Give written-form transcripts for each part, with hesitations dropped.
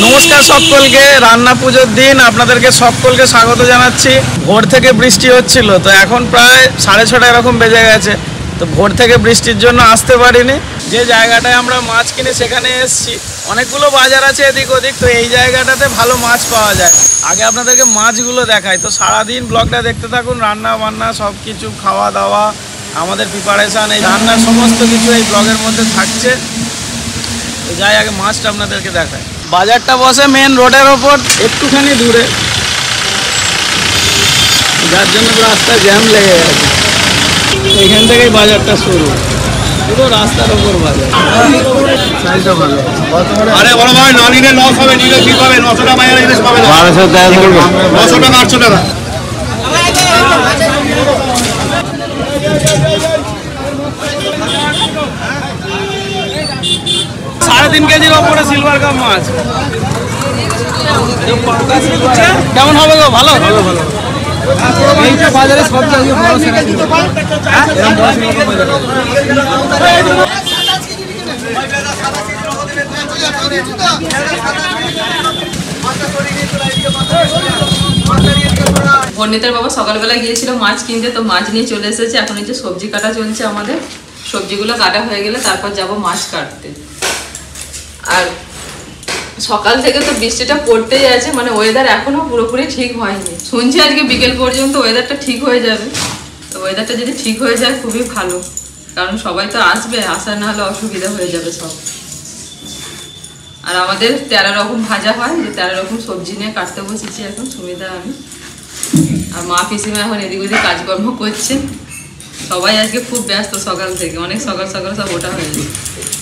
নমস্কার সকলকে, রান্না পুজোর দিন আপনাদেরকে সকলকে স্বাগত জানাচ্ছি। ভোর থেকে বৃষ্টি হচ্ছিল, তো এখন প্রায় 6:30 এরকম বেজে গেছে। তো ভোর থেকে বৃষ্টির জন্য আসতে পারিনি। যে জায়গাটায় আমরা মাছ কিনি সেখানে এসেছি। অনেকগুলো বাজার আছে এদিক ওদিক, তো এই জায়গাটাতে ভালো মাছ পাওয়া যায়। আগে আপনাদেরকে মাছগুলো দেখাই। তো সারাদিন ব্লগটা দেখতে থাকুন। রান্না বান্না সব কিছু, খাওয়া দাওয়া, আমাদের প্রিপারেশান, এই রান্নার সমস্ত কিছু এই ব্লগের মধ্যে থাকছে। তো যাই আগে মাছটা আপনাদেরকে দেখায়। বাজারটা বসে মেন রোডের ওপর একটুখানি দূরে, যার জন্য রাস্তা জ্যাম লেগে গেছে। এখান থেকেই বাজারটা শুরু, পুরো রাস্তার ওপর বাজার। আরে বড় ভাই, না নিলে লস হবে, নিলে কি পাবে? 900 টাকা বাইরে জিনিস পাবে না। 1200 টাকা, 900 টাকা, 800 টাকা। সাড়ে 3 কেজির ওপরে সিলভার কাপ মাছ। কেমন হবে গো? ভালো ভালো ভালো। এইটা বাজারে সব জায়গায় বড় সাইজ। বর্ণিতার বাবা সকালবেলা গিয়েছিল মাছ কিনতে, তো মাছ নিয়ে চলে এসেছে। এখন এই যে সবজি কাটা চলছে আমাদের। সবজিগুলো কাটা হয়ে গেলে তারপর যাব মাছ কাটতে। আর সকাল থেকে তো বৃষ্টিটা পড়তেই আছে, মানে ওয়েদার এখনো পুরোপুরি ঠিক হয়নি। শুনছি আজকে বিকেল পর্যন্ত ওয়েদারটা ঠিক হয়ে যাবে। তো ওয়েদারটা যদি ঠিক হয়ে যায় খুবই ভালো, কারণ সবাই তো আসবে, আসার না হলে অসুবিধা হয়ে যাবে সব। আর আমাদের 13 রকম ভাজা হয়, যে 13 রকম সবজি নিয়ে কাটতে বসেছি এখন সুমিতা আমি। আর মা পিসিমা এখন এদিক ওদিক কাজকর্ম করছে। সবাই আজকে খুব ব্যস্ত সকাল থেকে, অনেক সকাল সকাল সব ওটা হয়ে যায়।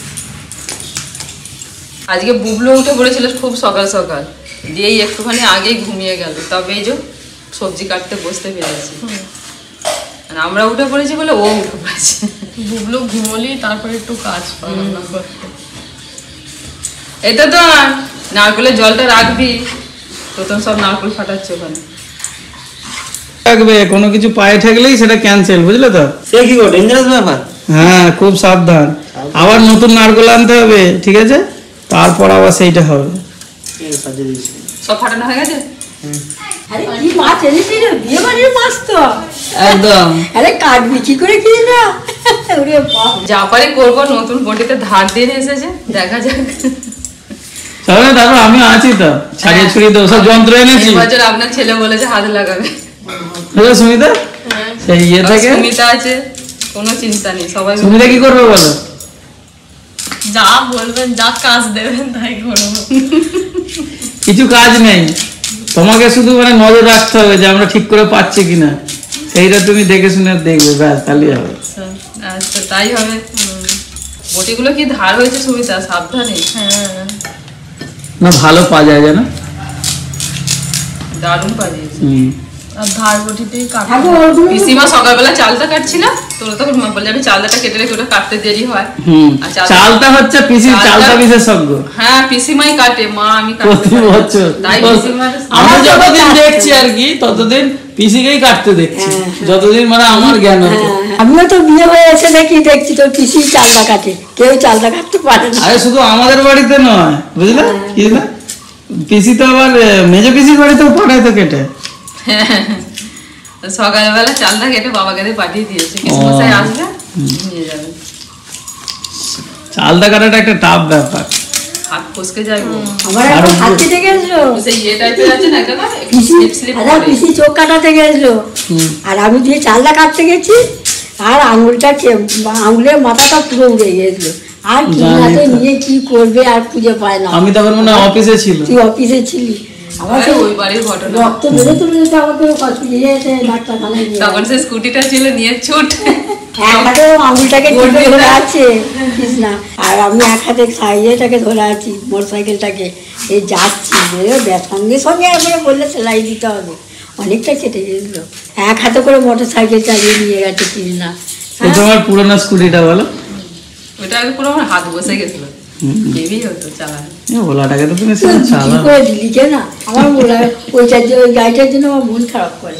আজকে বুবলু উঠে পড়েছিল খুব সকাল সকাল, দিয়েই একটুখানি আগেই ঘুমিয়ে গেল, তবে এই যে সবজি কাটতে বসতে পেরেছি। আর আমরা উঠে পড়েছি বলে ও উঠে পড়েছে। বুবলু ঘুমোলি তারপরে একটু কাজ রান্না করতে। এটা তো নারকেলের জলটা রাখবি, প্রথম সব নারকেল ফাটাচ্ছে ওখানে। রাখবে, কোনো কিছু পায়ে ঠেকলেই সেটা ক্যান্সেল, বুঝলে তো? সে কি গো, ডেঞ্জারাস ব্যাপার। হ্যাঁ, খুব সাবধান। আবার নতুন নারকেল আনতে হবে, ঠিক আছে? তারপর আবার সেইটা হবে। সব ফাটানো হয়ে গেছে। আরে কি মাছ এনেছিল, বিয়ে বাড়ির মাছ তো একদম। আরে কাটবি কি করে কি না, ওরে বাপ। যা পারি করবো, নতুন বটিতে ধার দিয়ে এসেছে, দেখা যাক। চলো, তারপর আমি আছি তো, ছাড়িয়ে ছুড়িয়ে তো সব যন্ত্র এনেছি। এবছর আপনার ছেলে বলেছে হাত লাগাবে। বুঝলো সুমিতা? সেই ইয়ে থেকে সুমিতা আছে, কোনো চিন্তা নেই। সবাই সুমিতা কি করবে বলো? যা বলবেন, যা কাজ দেবেন তাই করবো। কিছু কাজ নেই, তোমাকে শুধু মানে নজর রাখতে হবে যে আমরা ঠিক করে পাচ্ছি কিনা, সেইটা তুমি দেখে শুনে দেখবে, ব্যাস, তাহলেই হবে। আচ্ছা, তাই হবে। বটিগুলো কি ধার হয়েছে সুমিতা? সাবধানে। হ্যাঁ, না ভালো পাওয়া যায় জানো, দারুণ পাঠিয়েছে। আর ধার বটিতেই কাটা। পিসিমা সকালবেলা চালটা কাটছিল, তোরা তখন বললে আমি চালটা কেটে রেখে ওটা কাটতে দেরি হয়। আর চালটা হচ্ছে পিসি, চালটা বিশেষজ্ঞ। হ্যাঁ, পিসিমাই কাটে, মা আমি প্রতি বছর। তাই পিসিমার আমরা যতদিন দেখছি আর কি, ততদিন পিসিকেই কাটতে দেখছি, যতদিন মানে আমার জ্ঞান হতো। আমিও তো বিয়ে হয়ে এসে দেখছি তোর পিসি চালটা কাটে, কেউ চালটা কাটতে পারে না। আরে শুধু আমাদের বাড়িতে নয়, বুঝলে কি না, পিসি তো আবার মেজো পিসির বাড়িতেও পাঠায় তো কেটে। সকালবেলা চালটা কেটে বাবাকে পাঠিয়ে দিয়েছে, পিসমশাই আসবে নিয়ে যাবে। চালটা কাটাটা একটা টাফ ব্যাপার, হাত ফসকে যায়। আমার এখন হাত কেটে গেছিল, সেই ইয়ে টাইপের আছে না, একটা পিসি চোখ কাটাতে গেছিল, আর আমি দিয়ে চালটা কাটতে গেছি, আর আঙুলের মাথাটা পুরো উড়ে গেছিল। আর কি হাতে নিয়ে কি করবে আর খুঁজে পায় না। আমি তখন মনে হয় অফিসে ছিল। তুই অফিসে ছিলি, আমার ওই বাড়ির ঘটনা। রক্ত বেরোতে বেরোতে আমাকে ডাক্তারখানায় নিয়ে, তখন সে স্কুটিটা ছিল নিয়ে ছুট, এক হাতে আঙুলটাকে ধরে আছে কৃষ্ণা, আর আমি এক হাতে সাইজেটাকে ধরে আছি, মোটর সাইকেলটাকে এই যাচ্ছি, সঙ্গে সঙ্গে একবারে বললে সেলাই দিতে হবে, অনেকটা কেটে গেছিল। এক হাতে করে মোটর সাইকেল চালিয়ে নিয়ে গেছে কৃষ্ণা। তোমার পুরোনো স্কুটিটা বলো? ওটা পুরো আমার হাত বসে গেছিল, হেভি হতো চালানো। ওলাটাকে তো তুমি কি করে দিলি কেন? আমার ওইটার জন্য, ওই গাড়িটার জন্য আমার মন খারাপ করে।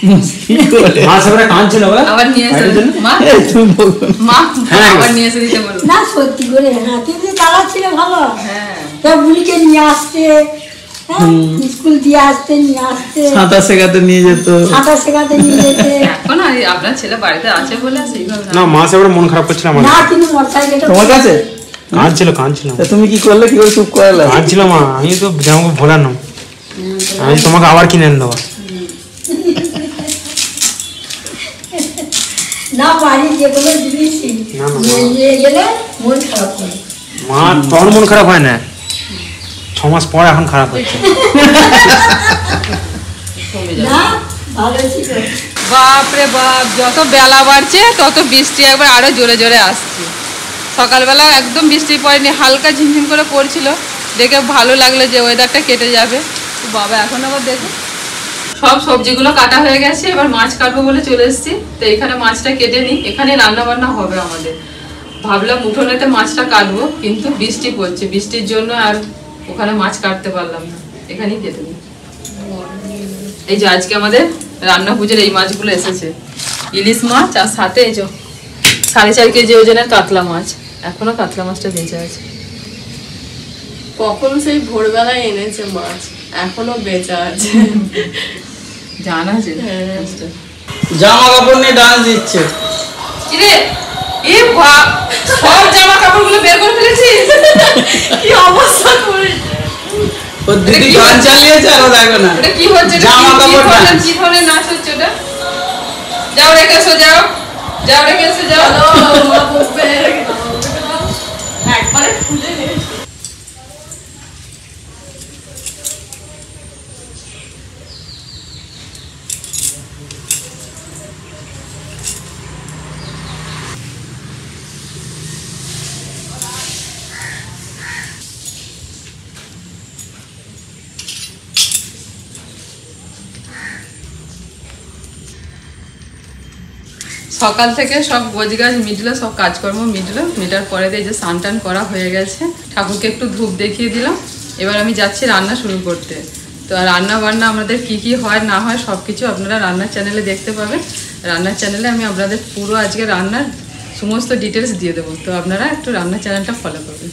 আবার নিয়ে এসে মা মা আবার নিয়ে এসে দিতে বললো। না সত্যি করে, হ্যাঁ তুমি চালাচ্ছিলে ভালো। হ্যাঁ তা বুলিকে নিয়ে আসতে, হ্যাঁ, স্কুল দিয়ে আসতে নিয়ে আসতে, সাঁতার শেখাতে নিয়ে যেত। সাঁতার শেখাতে নিয়ে যেতে। এখন আপনার ছেলে বাড়িতে আছে বলে সেইভাবে না মা সে মন খারাপ করছিল আমার না কিন্তু মোটরসাইকেলটা তোমার কাছে কাঁদছিল তা তুমি কি করলে, কি করে চুপ করালে? কাঁদছিল মা, আমি তো জামাকে ভোলার না, আমি তোমাকে আবার কিনে এনে দেবো। না বাড়ি যে কোনো জিনিসই না, না, নিয়ে গেলে মন খারাপ করে। মা তখন মন খারাপ হয় না, 6 মাস পর এখন খারাপ হচ্ছে। কমে যাবে। না ভালো ছিল। বাপরে বাপ, যত বেলা বাড়ছে তত বৃষ্টি একবার আরো জোরে জোরে আসছে। সকালবেলা একদম বৃষ্টি পড়েনি, হালকা ঝিমঝিম করে পড়ছিল, দেখে ভালো লাগলো যে ওয়েদারটা কেটে যাবে। তো বাবা এখন আবার দেখো সব সবজিগুলো কাটা হয়ে গেছে, এবার মাছ কাটবো বলে চলে এসেছি। তো এখানে মাছটা কেটে নিই, এখানে রান্না বান্না হবে আমাদের। ভাবলাম উঠোনেতে মাছটা কাটবো, কিন্তু বৃষ্টি পড়ছে, বৃষ্টির জন্য আর ওখানে মাছ কাটতে পারলাম না, এখানেই কেটে নিই। এই যে আজকে আমাদের রান্না পুজোর এই মাছগুলো এসেছে, ইলিশ মাছ আর সাথে এই যে 4.5 কেজি ওজনের কাতলা মাছ। এখনো কাতলা মাছটা বেঁচে আছে। কখন সেই ভোরবেলায় এনেছে মাছ, এখনো বেঁচে আছে। জানা আছে জামা কাপড় নিয়ে ডান্স দিচ্ছে। কিরে এ বাপ, সব জামা কাপড়গুলো বের করে ফেলেছিস? কি অবস্থা করে! ও দিদি গান চালিয়েছে আর ও দেখো না। এটা কি হচ্ছে? এটা জামা কাপড় ডান্স। কি ধরনের নাচ হচ্ছে ওটা? যাও রেখে এসো, যাও যাও রেখে এসো, যাও। মা বকবে, একবারে খুলে নে। সকাল থেকে সব গোজগাজ মিটলো, সব কাজকর্ম মিটলো, মেটার পরে এই যে স্নান টান করা হয়ে গেছে, ঠাকুরকে একটু ধূপ দেখিয়ে দিলাম। এবার আমি যাচ্ছি রান্না শুরু করতে। তো রান্না বান্না আমাদের কি কি হয় না হয় সব কিছু আপনারা রান্নার চ্যানেলে দেখতে পাবেন। রান্নার চ্যানেলে আমি আপনাদের পুরো আজকে রান্নার সমস্ত ডিটেলস দিয়ে দেবো, তো আপনারা একটু রান্নার চ্যানেলটা ফলো করবেন।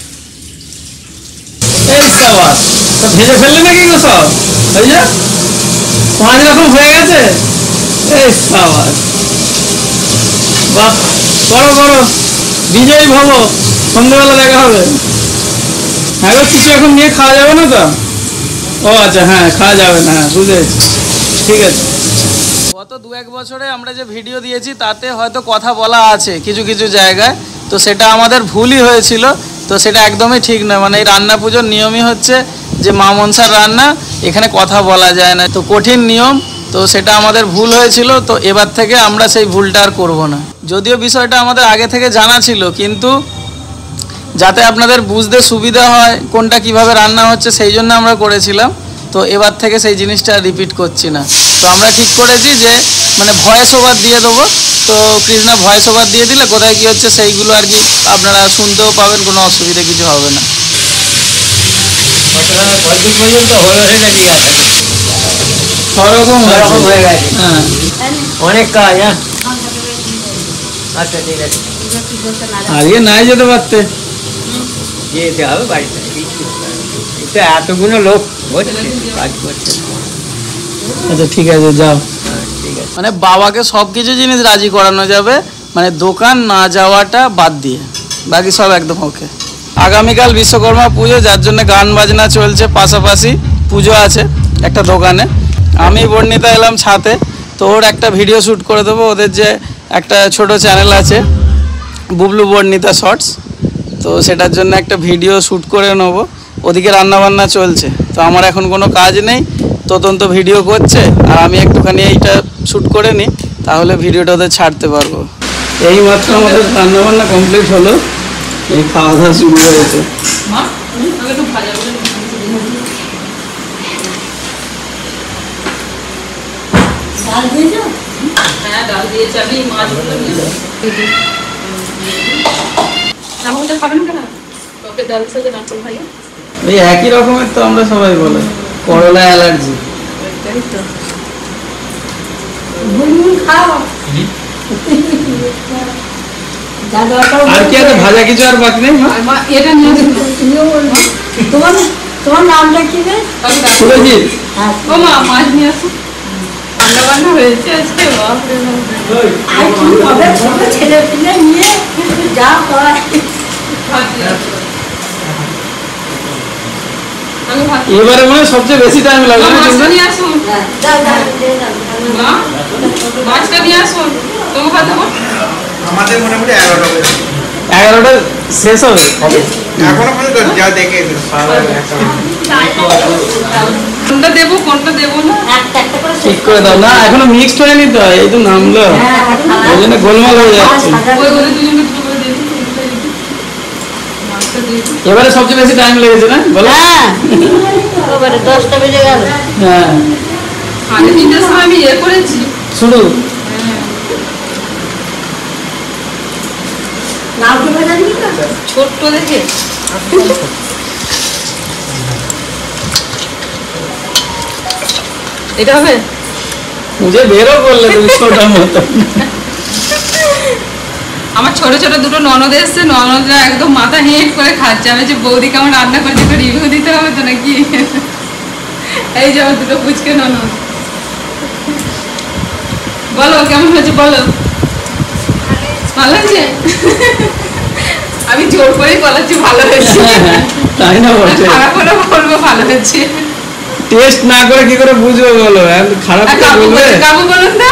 এই সাবাস, তো ভেজে ফেললে নাকি গো সব? ওই যে 5 রকম হয়ে গেছে। এই সাবাস, বাহ, করো করো, বিজয়ী ভব, সন্ধ্যেবেলা দেখা হবে। হ্যাঁ গো, কিছু এখন নিয়ে খাওয়া যাবে না তো? ও আচ্ছা, হ্যাঁ খাওয়া যাবে না, হ্যাঁ বুঝেছি, ঠিক আছে। গত 2-1 বছরে আমরা যে ভিডিও দিয়েছি তাতে হয়তো কথা বলা আছে কিছু কিছু জায়গায়, তো সেটা আমাদের ভুলই হয়েছিল। তো সেটা একদমই ঠিক নয়, মানে এই রান্না পুজোর নিয়মই হচ্ছে যে মা মনসার রান্না, এখানে কথা বলা যায় না, তো কঠিন নিয়ম। তো সেটা আমাদের ভুল হয়েছিল, তো এবার থেকে আমরা সেই ভুলটা আর করবো না। যদিও বিষয়টা আমাদের আগে থেকে জানা ছিল, কিন্তু যাতে আপনাদের বুঝতে সুবিধা হয় কোনটা কিভাবে রান্না হচ্ছে সেই জন্য আমরা করেছিলাম। তো এবার থেকে সেই জিনিসটা রিপিট করছি না। তো আমরা ঠিক করেছি যে মানে ভয়েস ওভার দিয়ে দেবো। তো কৃষ্ণা ভয়েস ওভার দিয়ে দিলে কোথায় কী হচ্ছে সেইগুলো আর কি আপনারা শুনতেও পাবেন, কোনো অসুবিধা কিছু হবে না। সরকম হয়ে গেছে, হ্যাঁ অনেক কাজ। হ্যাঁ আচ্ছা ঠিক আছে, আজকে নাই যেতে পারতে। যেতে হবে বাড়িতে। তো এতগুলো লোক হচ্ছে কাজ করছে। আচ্ছা ঠিক আছে, যাও। ঠিক আছে, মানে বাবাকে সব কিছু জিনিস রাজি করানো যাবে, মানে দোকান না যাওয়াটা বাদ দিয়ে, বাকি সব একদম ওকে। আগামীকাল বিশ্বকর্মা পুজো, যার জন্য গান বাজনা চলছে, পাশাপাশি পুজো আছে একটা দোকানে। আমি বর্ণিতা এলাম ছাতে, তো ওর একটা ভিডিও শ্যুট করে দেবো। ওদের যে একটা ছোট চ্যানেল আছে বুবলু বর্ণিতা শর্টস, তো সেটার জন্য একটা ভিডিও শ্যুট করে নেবো। ওদিকে রান্নাবান্না চলছে, তো আমার এখন কোনো কাজ নেই, তদন্ত ভিডিও করছে, আর আমি একটুখানি এইটা শ্যুট করে নিই, তাহলে ভিডিওটা ওদের ছাড়তে পারবো। এই মাত্র আমাদের রান্নাবান্না কমপ্লিট হলো, এই খাওয়া দাওয়া শুরু হয়েছে। মা আমাকে একটু ভাজা করে ডাল দিয়েছো? হ্যাঁ ডাল দিয়েছি, আমি মাছগুলো নিয়ে যাবো। আমাকে খাবেন কেন? ওকে ডালের সাথে নাচল ভাইয়া। ওই একই রকমের তো আমরা সবাই বলে, করলা অ্যালার্জি। তাই তো। গুনগুন খাও। যা দরকার আর কি আছে, ভাজা কিছু আর বাকি নেই মা? আর মা এটা নিয়ে যেতে তুমিও বলবে। তোমার তোমার নামটা কি রে? সুরজিৎ। হ্যাঁ, ও মা মাছ নিয়ে আসো, রান্না বান্না হয়েছে আজকে, বাপরে বাপ। আর কি হবে, ছোট ছেলে পিলে নিয়ে যা হয়। ভাত দিয়ে আসো। আমি ভাত এবারে মনে হয় সবচেয়ে বেশি টাইম লাগবে না মাছটা কিন্তু? নিয়ে আসুন হ্যাঁ, যাও যাও দিয়ে দাও। মা, মাছটা নিয়ে আসুন, তোমাকে ভাত দেবো। আমাদের মোটামুটি 11টা বেজে 11টা শেষ হবে। এখনো পর্যন্ত যা দেখে কোনটা দেবো কোনটা দেবো না, একটা একটা করে ঠিক করে দাও না, এখনো মিক্সড হয়নি তো, এই তো নামলো, হ্যাঁ, ওই জন্য গোলমাল হয়ে যাচ্ছে। ওই ওদের দুজনকে দুটো করে দিয়ে দিই, মাছটা দিয়ে দিই। এবারে সবচেয়ে বেশি টাইম লেগেছে না বলো? হ্যাঁ, এবারে 10টা বেজে গেল। হ্যাঁ, 3:30টার সময় আমি করেছি। শুরু। নাও কি মজা দিবি তো? ছোট্ট দেখে এটা হবে। মুঝে বেরো করলে তুমি ছোটার মতো। আমার ছোট ছোট দুটো ননদ এসছে, ননদরা একদম মাথা হেঁট করে খাচ্ছে। আমি যে বৌদিকে আমার রান্না করেছে, একটু রিভিউ দিতে হবে তো নাকি। এই যে আমার দুটো পুচকে ননদ, বলো কেমন হয়েছে বলো। ভালো হয়েছে? আমি জোর করেই বলাচ্ছি ভালো হয়েছে, তাই না বলছে? খারাপ করে বলবো ভালো হয়েছে। টেস্ট না করে কি করে বুঝবো বলো? এখন খারাপ আর করে কাকু বলবে? বলছে, কাকু বলুন না।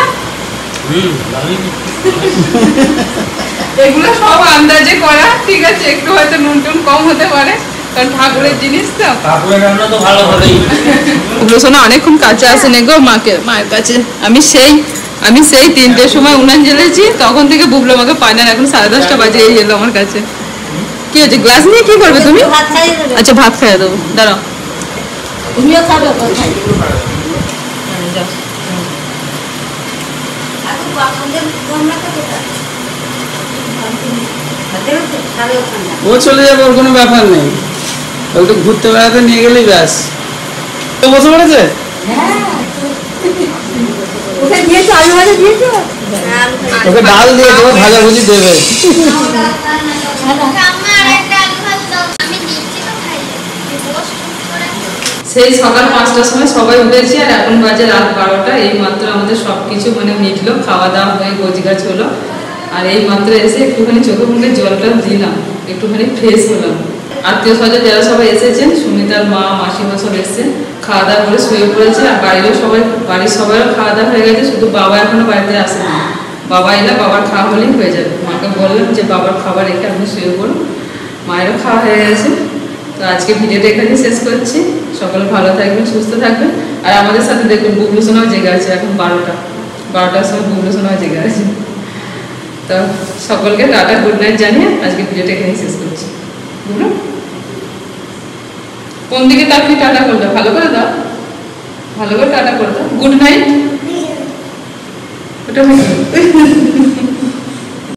এগুলো সব আন্দাজে করা, ঠিক আছে, একটু হয়তো নুন টুন কম হতে পারে, কারণ ঠাকুরের জিনিস তো। ঠাকুরের রান্না তো ভালো হবেই। ওগুলো শোনো অনেকক্ষণ কাছে আসেনি গো মায়ের কাছে। আমি সেই 3টের সময় উনান জ্বেলেছি, তখন থেকে বুবলো আমাকে পায় না, এখন 10:30 বাজে এই এলো আমার কাছে। কি হচ্ছে, গ্লাস নিয়ে কি করবে তুমি? ভাত খাইয়ে দেবে। আচ্ছা ভাত খাইয়ে দেবো, দাঁড়াও। তুমিও খাবে কোথায়? এখন বাসনদের কম রাখা কোথায়? হাতের উপর, সাড়ে ওখানটা। ও চলে যাবে, ওর কোনো ব্যাপার নেই, একটু ঘুরতে বেড়াতে নিয়ে গেলেই ব্যাস। তো বসে পড়েছে? হ্যাঁ, ওকে দিয়েছো, আলু ভাজা দিয়েছো? হ্যাঁ, আলু ভাজা। ওকে ডাল দিয়ে দেবো, ভাজাভুজি দেবে। সেই সকাল 5টার সময় সবাই উঠেছি, আর এখন বাজে রাত 12টা। এই মাত্র আমাদের সব কিছু মানে মিটলো, খাওয়া দাওয়া হয়ে গোছগাছ হলো, আর এই মাত্র এসে একটুখানি চোখে মুখে জলটা দিলাম, একটুখানি ফ্রেশ হলাম। আত্মীয় স্বজন যারা সবাই এসেছেন, সুমিতার মা মাসিমা সব এসেছেন, খাওয়া দাওয়া করে শুয়ে পড়েছে। আর বাড়ির সবাইও খাওয়া দাওয়া হয়ে গেছে, শুধু বাবা এখনো বাড়িতে আসেনি। বাবা এলে বাবার খাওয়া হলেই হয়ে যাবে। মাকে বললাম যে বাবার খাবার রেখে আপনি শুয়ে পড়ুন। মায়েরও খাওয়া হয়ে গেছে। তো আজকে ভিডিওটা এখানে শেষ করছি। সকলে ভালো থাকবেন, সুস্থ থাকবেন। আর আমাদের সাথে দেখুন বুবলু সোনাও জেগে আছে, এখন 12টার সময় বুবলু সোনাও জেগে আছে। তো সকলকে টাটা, গুড নাইট জানিয়ে আজকে ভিডিওটা এখানে শেষ করছি। বুবলু কোন দিকে তাকিয়ে টাটা করলে? ভালো করে দাও, ভালো করে টাটা করে দাও। Good night. ওটা